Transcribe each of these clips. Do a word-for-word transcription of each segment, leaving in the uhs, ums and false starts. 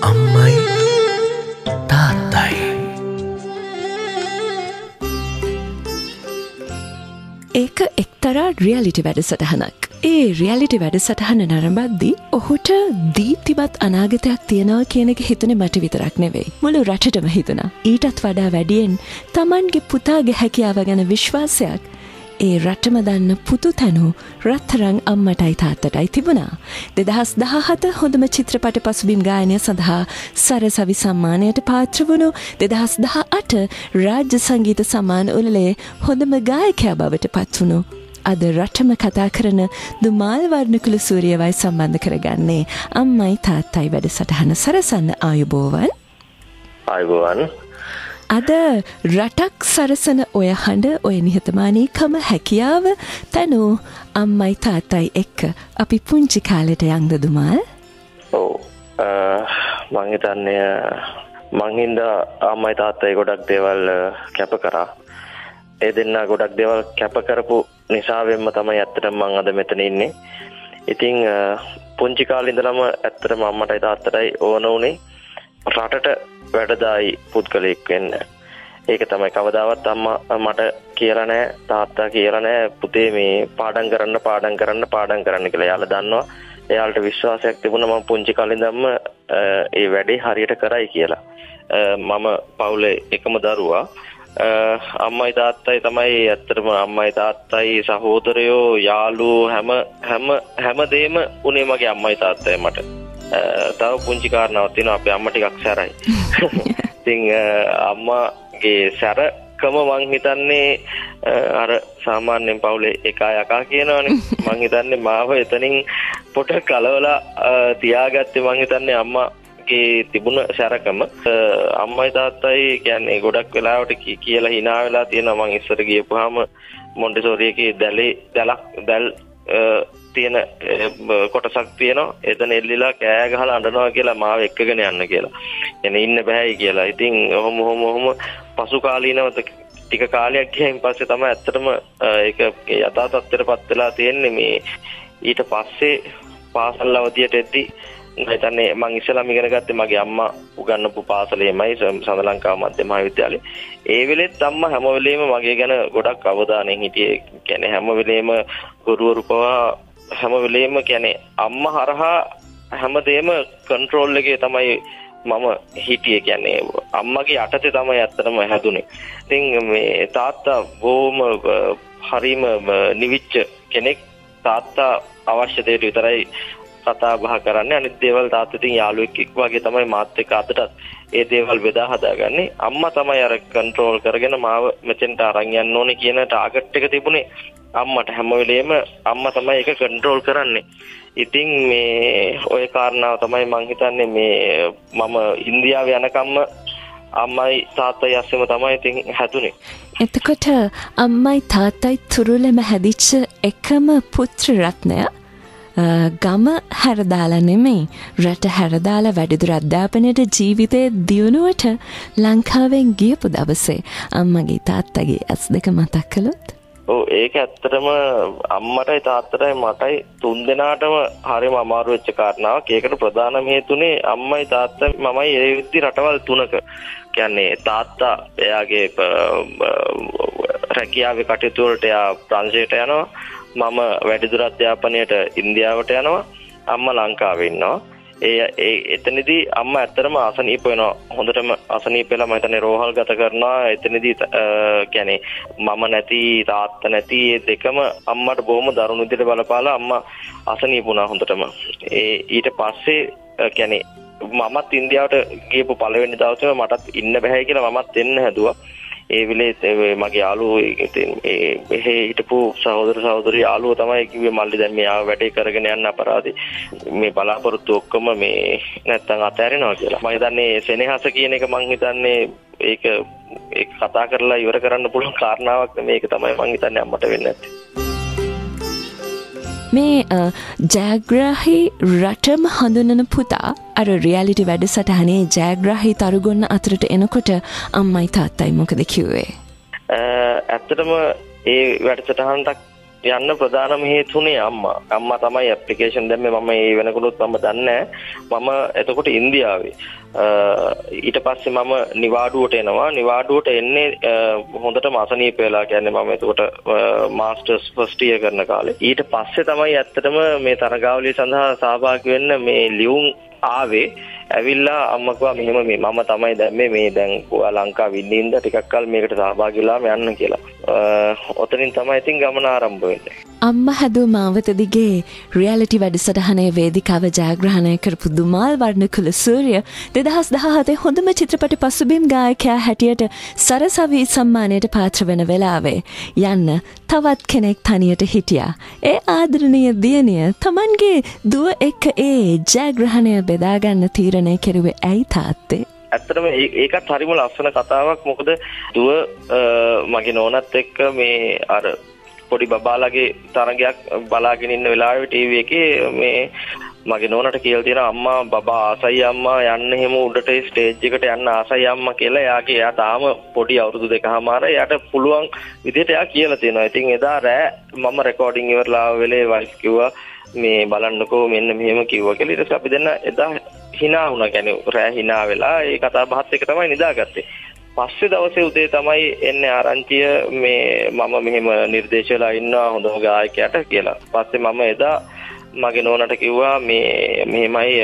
අම්මයි තාත්තයි. ඒක එක්තරා රියලිටි වැඩසටහනක්. ඒ රියලිටි වැඩසටහන නරඹද්දී ඔහුට දීප්තිමත් අනාගතයක් තියනවා කියන එක හිතුනේ මට විතරක් නෙවෙයි. මුළු රටටම හිතුණා. ඊටත් වඩා වැඩියෙන් Tamanගේ පුතාගේ හැකියාව ගැන විශ්වාසයක් ඒ රටම දන්න පුතු තනු රත්තරන් අම්මටයි තාත්තටයි තිබුණා. දෙදහස් දහහත හොඳම චිත්‍රපට පසුබිම් ගායනය සඳහා සරසවි සම්මානයට පාත්‍ර වුණු දෙදහස් දහඅට රාජ්‍ය සංගීත සම්මාන උළෙලේ හොඳම ගායකයා බවට පත් වුණු අද රටම කතා කරන දුමාල් වර්ණකුළු සූරියවයි සම්බන්ධ කරගන්නේ අම්මයි තාත්තයි වැඩසටහන සරසන්න ආයුබෝවන්. ආයුබෝවන්. අද රටක් සරසන ඔය හඬ ඔය නිහතමානීකම හැකියාව තනු අම්මයි තාත්තයි එක්ක අපි පුංචි කාලෙට යන්ද දුමාල්? ඔව් මං හිතන්නේ මං හින්දා අම්මයි තාත්තයි ගොඩක් දේවල් කැප කරා. ඒ දෙන්නා ගොඩක් දේවල් කැප කරපු නිසාවෙන්ම තමයි ඇත්තටම මං අද මෙතන ඉන්නේ. ඉතින් පුංචි කාලේ ඉඳලම ඇත්තටම අම්මටයි තාත්තටයි ඕන උනේ රටට වැඩදායි පුද්ගලෙක් වෙන්න. ඒක තමයි කවදාවත් අම්මා මට කියලා නැහැ තාත්තා කියලා නැහැ පුතේ මේ පාඩම් කරන්න පාඩම් කරන්න පාඩම් කරන්න කියලා. එයාලා දන්නවා එයාලට විශ්වාසයක් තිබුණා මම පුංචි කාලේ ඉඳන්ම ඒ වැඩේ හරියට කරයි කියලා. මම පවුලේ එකම දරුවා. අම්මයි තාත්තයි තමයි ඇත්තටම අම්මයි තාත්තයි සහෝදරයෝ යාළුවෝ හැම හැම හැමදේම උනේ මගේ අම්මයි තාත්තයි මට. තව පුංචි කාරණාවක් තියෙනවා අපේ අම්මා ටිකක් සැරයි. ඉතින් අම්මාගේ සැරකම මං හිතන්නේ අර සාමාන්‍යයෙන් පවුලේ එකා යකා කියනවනේ. මං හිතන්නේ මාව එතනින් පොට කලවලා තියාගත්තේ මං හිතන්නේ අම්මාගේ තිබුණ සැරකම. අම්මයි තාත්තයි කියන්නේ ගොඩක් වෙලාවට කියලා hina වෙලා තියෙනවා. මං ඉස්සර ගියපුවාම මොන්ටිසෝරි එකේ දැලේ දැලක් දැල් තියෙන කොටසක් තියෙනවා. එතන එල්ලිලා කෑ ගහලා අඬනවා කියලා මාව එක්කගෙන යන්න කියලා. එනේ ඉන්න බෑයි කියලා. ඉතින් ඔහොම ඔහොම ඔහොම පසු කාලීනව ටික කාලයක් ගියන් පස්සේ තමයි ඇත්තටම ඒක යථා තත්ත්වයටපත් වෙලා තියෙන්නේ. මේ ඊට පස්සේ පාසල් අවධියට එද්දී මම හිතන්නේ මම ඉස්සෙල්ලාම ඉගෙන ගත්තේ මගේ අම්මා උගන්වපු පාසලේමයි සඳලංකාව මධ්‍ය මහාවිද්‍යාලේ. ඒ වෙලෙත් අම්මා හැම වෙලේම මගේ ගැන ගොඩක් අවධානයෙන් හිටියේ. කියන්නේ හැම වෙලේම ගුරුවරු පවා හැම වෙලේම කියන්නේ අම්මා හරහා හැමදේම කන්ට්‍රෝල් එකේ තමයි මම හිටියේ. කියන්නේ අම්මගේ යටතේ තමයි ඇත්තටම හැදුනේ. ඉතින් මේ තාත්තා බොහොම හරිම නිවිච්ච කෙනෙක්. තාත්තා අවශ්‍ය දේට විතරයි කතා බහ කරන්නේ. අනිත් දේවල් තාත්තා ඉතින් යාළුවෙක් එක්ක වගේ තමයි මාත් එක්ක අදටත් ඒ දේවල් බෙදා හදාගන්නේ. අම්මා තමයි අර කන්ට්‍රෝල් කරගෙන මාව මෙතෙන්ට අරන් යන්න ඕනේ කියන ටාගට් එක තිබුණේ අම්මට. හැම වෙලේම අම්මා තමයි ඒක කන්ට්‍රෝල් කරන්නේ. ඉතින් මේ ওই කාරණාව තමයි මං හිතන්නේ මේ මම ඉන්දියාවේ යනකම්ම අම්මයි තාත්තයි අස්සෙම තමයි ඉතින් හැදුනේ. එතකොට අම්මයි තාත්තයි තුරුලෙම හැදිච්ච එකම පුත්‍ර රත්නය ගම හැරදාලා නෙමෙයි රට හැරදාලා වැඩිදුර අධ්‍යාපනයට ජීවිතයේ දියුණුවට ලංකාවෙන් ගියපු දවසේ අම්මගේ තාත්තගේ ඇස් දෙක මතක් කළොත්? ඔව් ඒක ඇත්තටම අම්මටයි තාත්තටයි මටයි තුන් දෙනාටම හරිම අමාරු වෙච්ච කාරණාවක්. ඒකට ප්‍රධානම හේතුනේ අම්මයි තාත්තයි මමයි ඒ විදි රටවල් තුනක. කියන්නේ තාත්තා එයාගේ රැකියාවේ කටයුතු වලට එයා ප්‍රංශයට යනවා. මම වැඩිදුර අධ්‍යාපනයට ඉන්දියාවට යනවා. අම්මා ලංකාවේ ඉන්නවා. ඒ ඒ එතනදී අම්මා ඇත්තටම අසනීප වෙනවා. හොඳටම අසනීප වෙලා මම හිතන්නේ රෝහල් ගත කරනවා. එතනදී කියන්නේ මම නැති තාත්තා නැති ඒ දෙකම අම්මට බොහොම දරුණු විදිහට බලපාලා අම්මා අසනීප වුණා හොඳටම. ඒ ඊට පස්සේ කියන්නේ මමත් ඉන්දියාවට ගියපු පළවෙනි දවසේ මටත් ඉන්න බෑ කියලා මමත් එන්න හැදුවා. ඒ වෙලේ මගේ යාළුවෝ ඒ හිටපු සහෝදර සහෝදරි යාළුවෝ තමයි කිව්වේ මල්ලි දැන් මේ ආව වැඩේ කරගෙන යන්න අපරාධි මේ බලාපොරොත්තු ඔක්කොම මේ නැත්තම් අතහැරෙනවා කියලා. මම හිතන්නේ සෙනෙහස කියන එක මම හිතන්නේ ඒක ඒක කතා කරලා ඉවර කරන්න පුළුවන් කාරණාවක් නෙමෙයි. ඒක තමයි මම හිතන්නේ අම්මට වෙන්නේ නැත්තේ. මේ ජයග්‍රාහී රටම හඳුනන පුතා අර රියැලිටි වැඩසටහනේ ජයග්‍රාහී තරුගොන්න අතරට එනකොට අම්මයි තාත්තයි මොකද කිව්වේ? ඇත්තටම ඒ වැඩසටහනට යන්න ප්‍රධානම හේතුනේ අම්මා. අම්මා තමයි ඇප්ලිකේෂන් දැම්මේ. මම ඒ වෙනකොටත් මම දන්නේ මම එතකොට ඉන්දියාවේ. ඊට පස්සේ මම නිවාඩුවට එනවා. නිවාඩුවට එන්නේ හොඳටම අසනීප වෙලා කියන්නේ මම එතකොට මාස්ටර්ස් ෆස්ට් ඉයර් කරන කාලේ. ඊට පස්සේ තමයි ඇත්තටම මේ තරගාවලිය සඳහා සහභාගී වෙන්න මේ ලියුම් ආවේ. ඇවිල්ලා අම්මා කිව්වා මෙහෙම මේ මම තමයි දැම්මේ මේ දැන් ලංකාවේ ඉන්න ඉඳ ටිකක් කල් මේකට සහභාගී වෙලාම යන්න කියලා. ඔතනින් තමයි ඉතින් ගමන ආරම්භ වෙන්නේ. අම්මා හැදුව මාවත දිගේ රියැලිටි වැඩසටහනේ වේදිකාව ජයග්‍රහණය කරපු දුමාල් වර්ණකුල සූර්ය දෙදහස් දහහතේ හොඳම චිත්‍රපට පසුබිම් ගායකයා හැටියට සරසවි සම්මානයට පාත්‍ර වෙන වෙලාවේ යන්න තවත් කෙනෙක් තනියට හිටියා. ඒ ආදරණීය දියණිය තමන්ගේ දුව එක්ක ඒ ජයග්‍රහණය බෙදාගන්න තීරණය කෙරුවේ ඇයි තාත්තේ? ඇත්තටම ඒකත් හරිම ලස්සන කතාවක්. මොකද දුව මගේ නෝනත් එක්ක මේ අර පොඩි බබාලගේ තරගයක් බලාගෙන ඉන්න වෙලාවේ ටීවී එකේ මේ මගේ නෝනට කියලා තියෙනවා අම්මා බබා ආසයි අම්මා යන්න එහෙම උඩට ස්ටේජ් එකට යන්න ආසයි අම්මා කියලා. එයාගේ එයා තාම පොඩි අවුරුදු දෙකමාර. එයාට පුළුවන් විදිහට එයා කියලා තියෙනවා. ඉතින් එදා රෑ මම රෙකෝඩින් ඉවරලා වෙලේ වයිස් කිව්වා මේ බලන්නකෝ මෙන්න මෙහෙම කිව්වා කියලා. ඊට පස්සේ අපි දෙන්න එදා hina වුණා. කියන්නේ රෑ hina වෙලා ඒ කතා බහත් එක තමයි නිදාගත්තේ. පස්සේ දවසේ උදේ තමයි එන්නේ ආරංචිය මේ මම මෙහෙම නිර්දේශ වෙලා ඉන්නවා හොඳම ගායකයාට කියලා. පස්සේ මම එදා මගේ නෝනට කිව්වා මේ මෙහෙමයි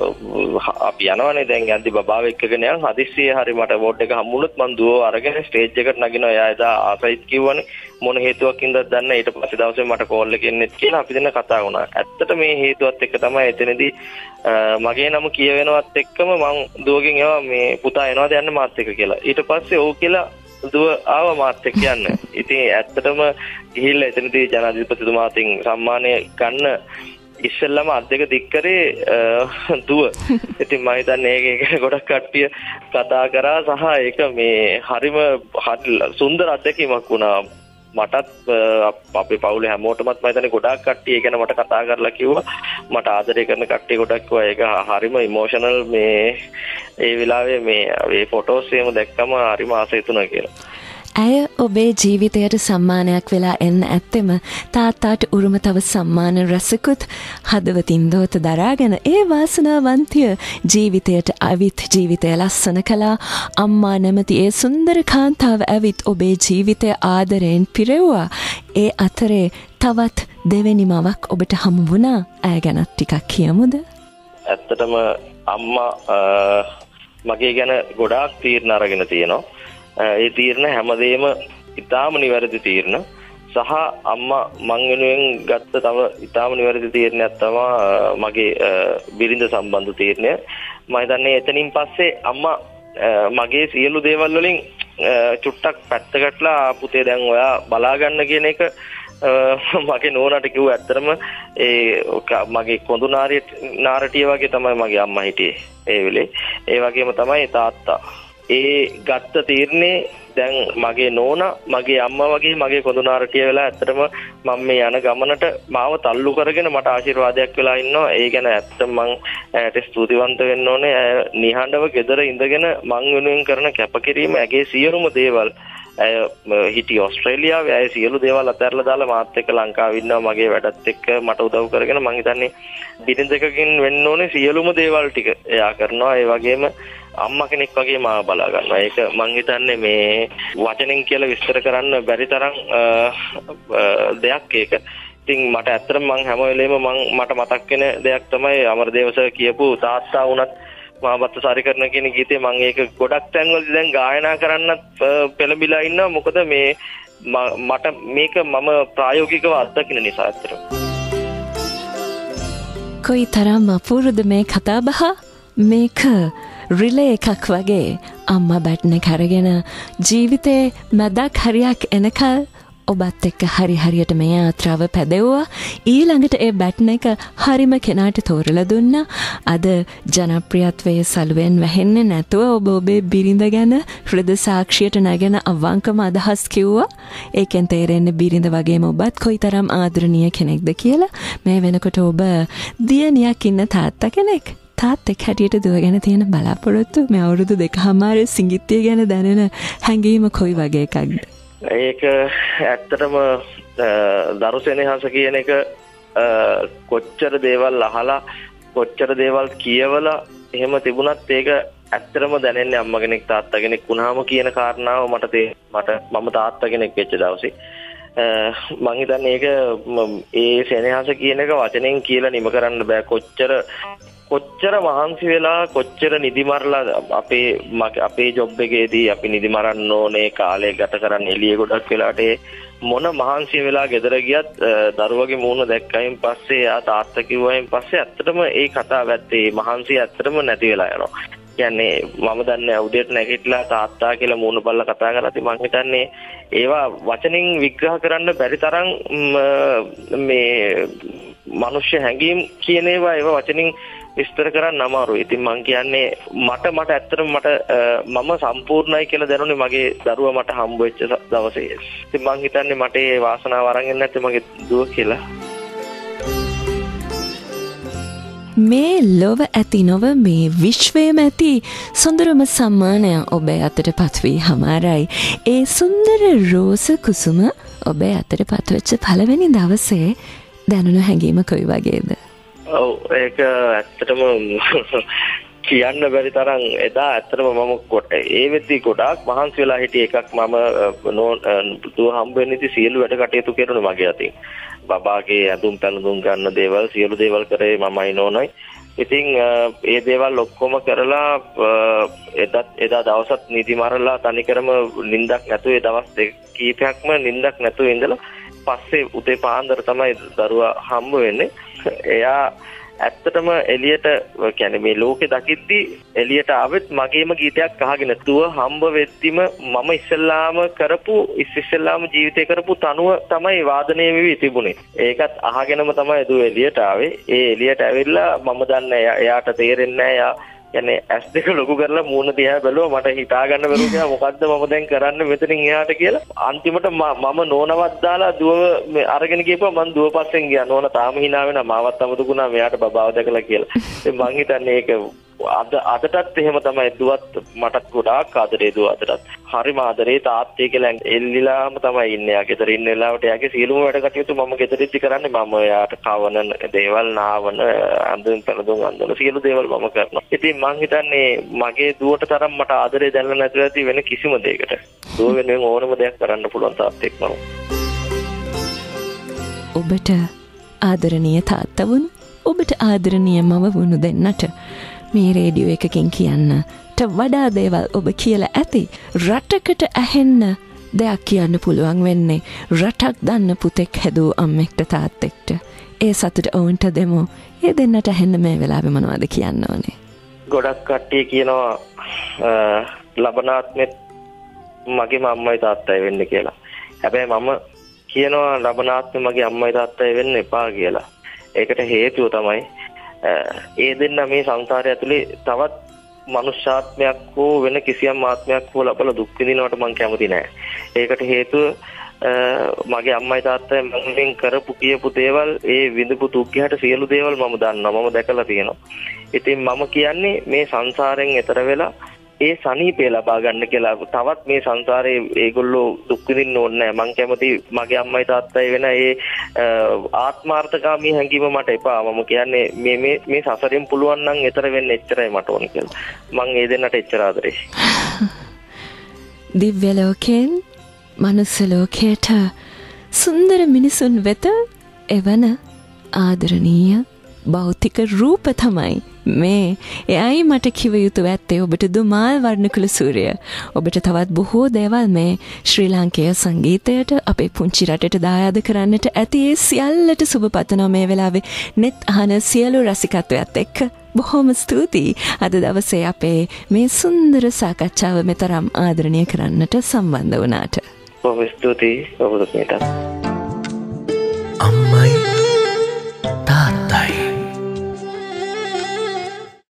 අපි යනවනේ දැන් යද්දි බබාව එක්කගෙන යන් හදිස්සියේ හරි මට බෝඩ් එක හම්බුනොත් මං දුවව අරගෙන ස්ටේජ් එකට නගිනවා. එයා එදා ආසයිත් කිව්වනේ මොන හේතුවකින්ද දන්නේ. ඊට පස්සේ දවසේ මට කෝල් එකක් එන්නෙත් කියලා අපි දෙන්න කතා වුණා. ඇත්තට මේ හේතුවත් එක්ක තමයි එතනදී මගේ නම කියවෙනවත් එක්කම මං දුවගෙන් එවා මේ පුතා එනවාද යන්න මාත් එක්ක කියලා. ඊට පස්සේ ඕක කියලා දුව ආව මාත් එක්ක යන්න. ඉතින් ඇත්තටම ගිහිල්ලා එතනදී ජනාධිපතිතුමා අතින් සම්මානය ගන්න ඉස්සෙල්ලාම අත් දෙක දික් කරේ දුව. ඉතින් මම හිතන්නේ ඒක ගොඩක් කට්ටිය කතා කරා සහ ඒක මේ හරිම සුන්දර අත්දැකීමක් වුණා. මටත් අපේ පවුලේ හැමෝටමත් මම හිතන්නේ ගොඩක් කට්ටිය ගැන මට කතා කරලා කිව්වා. මට ආදරය කරන කට්ටිය ගොඩක් කිව්වා ඒක හරිම ඉමෝෂනල් මේ ඒ වෙලාවේ මේ මේ ෆොටෝස් එහෙම දැක්කම හරිම ආසයි තුනා කියලා. ඇය ඔබේ ජීවිතයට සම්මානයක් වෙලා එන්න ඇත්තෙම තාත්තාට උරුම තව සම්මාන රසකුත් හදවතින් දෝත දරාගෙන ඒ වාසනාවන්තිය ජීවිතයට අවිත් ජීවිතය ලස්සන කළා. අම්මා නැමති ඒ සුන්දර කාන්තාව ඇවිත් ඔබේ ජීවිතය ආදරයෙන් පිරෙව්වා. ඒ අතරේ තවත් දෙවෙනි මවක් ඔබට හමු වුණා. ඇය ගැනත් ටිකක් කියමුද? ඇත්තටම අම්මා මගේ ගැන ගොඩාක් තීරණ අරගෙන තියෙනවා. ඒ තීරණ හැමදේම ඉතාම නිවැරදි තීරණ සහ අම්මා මං වෙනුවෙන් ගත්ත තව ඉතාම නිවැරදි තීරණයක් තමයි මගේ බිරිඳ සම්බන්ධ තීරණය. මම හිතන්නේ එතනින් පස්සේ අම්මා මගේ සියලු දේවල් වලින් චුට්ටක් පැත්තකටලා පුතේ දැන් ඔයා බලා ගන්න කියන එක මගේ නෝනාට කිව්වා. ඇත්තටම ඒ මගේ කොඳු නාරටිය වගේ තමයි මගේ අම්මා හිටියේ ඒ වෙලේ. ඒ වගේම තමයි තාත්තා. ඒ ගත්ත තීරණේ දැන් මගේ නෝනා මගේ අම්මා වගේ මගේ කොඳුනාරටිය වෙලා ඇත්තටම මම මේ යන ගමනට මාව තල්ලු කරගෙන මට ආශිර්වාදයක් වෙලා ඉන්නවා. ඒ ගැන ඇත්තටම මං ඇයට ස්තුතිවන්ත වෙන්න ඕනේ. නිහඬව ගෙදර ඉඳගෙන මං වෙනුවෙන් කරන කැපකිරීම ඇගේ සියලුම දේවල් ඇය හිටියේ ඕස්ට්‍රේලියාවේ. ඇය සියලු දේවල් අතහැරලා දාලා මාත් එක්ක ලංකාවේ ඉන්නවා. මගේ වැඩත් එක්ක මට උදව් කරගෙන මං හිතන්නේ බිරිඳකකින් වෙන්න ඕනේ සියලුම දේවල් ටික එයා කරනවා. ඒ වගේම අම්මා කෙනෙක් වගේ මාව බලා ගන්නවා. ඒක මං හිතන්නේ මේ වචනෙන් කියලා විස්තර කරන්න බැරි තරම් දෙයක් ඒක. ඉතින් මට ඇත්තටම මං හැම වෙලේම මං මට මතක් වෙන දෙයක් තමයි අමරදේව සර් කියපු තාත්තා වුණත් මාබත් සාරි කරන කියන ගීතේ මං ඒක ගොඩක් තැන්වලදී දැන් ගායනා කරන්නත් පෙළඹිලා ඉන්නවා. මොකද මේ මට මේක මම ප්‍රායෝගිකව අත්දකින්න නිසා ඇත්තටම. කොයි තරම් අපූර්වද මේ කතාබහ. මේක රිලේ එකක් වගේ අම්මා බැට්න කරගෙන ජීවිතේ මැදක් හරියක් එනකල් ඔබත් එක්ක හරි හරියට මේ යාත්‍රාව පැදෙව්වා. ඊළඟට ඒ බැට්න එක හරිම කෙනාට තෝරලා දුන්නා. අද ජනප්‍රියත්වයේ සලුවෙන් වැහෙන්නේ නැතුව ඔබ ඔබේ බිරිඳ ගැන හෘද සාක්ෂියට නැගෙන අවංකම අදහස් කිව්වා. ඒකෙන් තේරෙන්නේ බිරිඳ වගේම ඔබත් කොයිතරම් ආදරණීය කෙනෙක්ද කියලා. මේ වෙනකොට ඔබ දියණියක් ඉන්න තාත්තා කෙනෙක්. තාත්තෙක් හැටියට දුව ගැන තියෙන බලාපොරොත්තු මේ අවුරුදු දෙකමාරේ සිඟිත්තිය ගැන දැනෙන හැඟීම කොයි වගේ එකක්ද? ඒක ඇත්තටම දරු සෙනෙහස කියන එක කොච්චර දේවල් අහලා කොච්චර දේවල් කියවලා එහෙම තිබුණත් ඒක ඇත්තටම දැනෙන්නේ අම්මා කෙනෙක් තාත්තා කෙනෙක් වුණාම කියන කාරණාව මට තේ මට මම තාත්තා කෙනෙක් වෙච්ච දවසේ මම හිතන්නේ ඒක ඒ සෙනෙහස කියන එක වචනෙන් කියලා නිම කරන්න බෑ කොච්චර කොච්චර මහන්සි වෙලා කොච්චර නිදි මරලා අපේ අපේ ජොබ් එකේදී අපි නිදි මරන්න ඕනේ කාලය ගත කරන්න එළිය ගොඩක් වෙලාට මොන මහන්සිය වෙලා ගෙදර ගියත් දරුවගේ මූණ දැක්කයින් පස්සේ ආ තාත්තා කිව්වයින් පස්සේ ඇත්තටම ඒ කතාව ඇත්තේ මහන්සිය ඇත්තටම නැති වෙලා යනවා. කියන්නේ මම දන්නේ උදේට නැගිටලා තාත්තා කියලා මූණ බලලා කතා කරද්දි මම හිතන්නේ ඒවා වචනෙන් විග්‍රහ කරන්න බැරි තරම් මේ මනුෂ්‍ය හැඟීම් කියන ඒවා ඒවා වචනින් විස්තර කරන්න අමාරුයි. ඉතින් මම කියන්නේ මට මට ඇත්තටම මට මම සම්පූර්ණයි කියලා දැනුනේ මගේ දරුවා මට හම්බ වෙච්ච දවසේ. ඉතින් මම හිතන්නේ මට ඒ වාසනාව අරන් එන්න නැත්තේ මගේ දුව කියලා. මේ ලොව ඇති නොව මේ විශ්වයම ඇති සුන්දරම සම්මානය ඔබේ අතට පත්වී හමාරයි. ඒ සුන්දර රෝස කුසුම ඔබේ අතට පත්වෙච්ච පළවෙනි දවසේ දැනුණු හැඟීම කොයි වගේද? ඔව් ඒක ඇත්තටම කියන්න බැරි තරම් එදා ඇත්තටම මම කොට ඒ වෙද්දි ගොඩාක් මහන්සි වෙලා හිටිය එකක් මම දුව හම්බ වෙන්නේදී සියලු වැඩ කටයුතු කරනවා මගේ අතින්. බබාගේ ඇඳුම් පැළඳුම් ගන්න දේවල් සියලු දේවල් කරේ මමයි නෝනයි. ඉතින් ඒ දේවල් ඔක්කොම කරලා එදා එදා දවසත් නිදි මරලා තනිකරම නිින්දක් නැතුව ඒ දවස් දෙක කීපයක්ම නිින්දක් නැතුව ඉඳලා පස්සේ උදේ පාන්දර තමයි දරුවා හම්බ වෙන්නේ. එයා ඇත්තටම එළියට කියන්නේ මේ ලෝකේ දකිද්දි එළියට ආවෙත් මගේම ගීතයක් අහගෙන තුව හම්බ වෙද්දිම මම ඉස්සෙල්ලාම කරපු ඉස්සෙල්ලාම ජීවිතේ කරපු තනුව තමයි වාදනය වෙවි තිබුණේ. ඒකත් අහගෙනම තමයි දුව එළියට ආවේ. ඒ එළියට ඇවිල්ලා මම දන්නේ එයාට තේරෙන්නේ නැහැ එයා කියන්නේ ඇස් දෙක ලොකු කරලා මූණ දිහා බැලුවා මට හිතා ගන්න බැරුව ගියා මොකද්ද මම දැන් කරන්න මෙතනින් එහාට කියලා. අන්තිමට මම නෝනවත් දාලා දුව අරගෙන ගිහපුවා මම දුව පස්සෙන් ගියා. නෝන තාම hina වෙනවා මාවත් අමතකුණා මෙයාට බබාව දැකලා කියලා. ඉතින් මං හිතන්නේ ඒක අද අදටත් එහෙම තමයි දුවත් මටත් ගොඩාක් ආදරේ දුව අදටත්. හරිම ආදරේ තාත්තේ කියලා එල්ලිලාම තමයි ඉන්නේ. යා ගෙදර ඉන්න වෙලාවට යාගේ සියලුම වැඩ කටයුතු මම ගෙදරින්දි කරන්නේ. මම යාට කවන දේවල් නාවන අඳුන් පැළඳුම් අඳුන සියලු දේවල් මම කරනවා. ඉතින් මං හිතන්නේ මගේ දුවට තරම් මට ආදරේ දැනලා නැතුව ඇති වෙන කිසිම දෙයකට. දුව වෙනුවෙන් ඕනම දෙයක් කරන්න පුළුවන් තාත්තෙක් මම. ඔබට ආදරණීය තාත්තා වුණු ඔබට ආදරණීය මව වුණු දෙන්නට මේ රේඩියෝ එකකින් කියන්නට වඩා දේවල් ඔබ කියලා ඇති. රටකට ඇහෙන්න දෙයක් කියන්න පුළුවන් වෙන්නේ රටක් දන්න පුතෙක් හැදූ අම්මෙක්ට තාත්තෙක්ට. ඒ සතුට ඔවුන්ට දෙමු. ඒ දෙන්නට ඇහෙන්න මේ වෙලාවේ මොනවද කියන්න ඕනේ? ගොඩක් කට්ටිය කියනවා ලබනාත්මෙත් මගේම අම්මයි තාත්තයි වෙන්න කියලා. හැබැයි මම කියනවා ලබනාත්මෙ මගේ අම්මයි තාත්තයි වෙන්න එපා කියලා. ඒකට හේතුව තමයි ඒ දෙන්න මේ සංසාරය ඇතුලේ තවත් මනුෂ්‍යාත්මයක් හෝ වෙන කිසියම් ආත්මයක් හෝ ලබලා දුක් විඳිනවට මම කැමති නෑ. ඒකට හේතුව මගේ අම්මයි තාත්තයි මගෙන් කරපු කියපු දේවල් ඒ විඳපු දුක් ගැට සියලු දේවල් මම දන්නවා. මම දැකලා තියෙනවා. ඉතින් මම කියන්නේ මේ සංසාරයෙන් එතර වෙලා ඒ සනීපය ලබා ගන්න කියලා. තවත් මේ සංසාරේ ඒගොල්ලෝ දුක් විඳින්න ඕනේ නැහැ. මං කැමති මගේ අම්මයි තාත්තයි වෙන ඒ ආත්මාර්ථකාමී හැඟීම මට එපා. මම කියන්නේ මේ මේ මේ සසරෙන් පුළුවන් නම් එතර වෙන්න එච්චරයි මට ඕනේ කියලා. මං ඒ දෙන්නට එච්චර ආදරේ. දිව්‍ය ලෝකෙන් මනුස්ස ලෝකයට සුන්දර මිනිසුන් වෙත එවන ආදරණීය භෞතික රූප තමයි මේ. එයයි මට කිව යුතු ඇත්තේ ඔබට දුමාල් වර්ණකුළු සූර්ය. ඔබට තවත් බොහෝ දේවල් මේ ශ්‍රී ලාංකේය සංගීතයට අපේ පුංචි රටට දායාද කරන්නට ඇති. ඒ සියල්ලට සුබ පතනවා මේ වෙලාවේ නෙත් අහන සියලු රසිකත්වයත් එක්ක. බොහොම ස්තුතියි අද දවසේ අපේ මේ සුන්දර සාකච්ඡාව මෙතරම් ආදරණය කරන්නට සම්බන්ධ වුණාට. බොහොම ස්තුතියි ඔබට. අම්මයි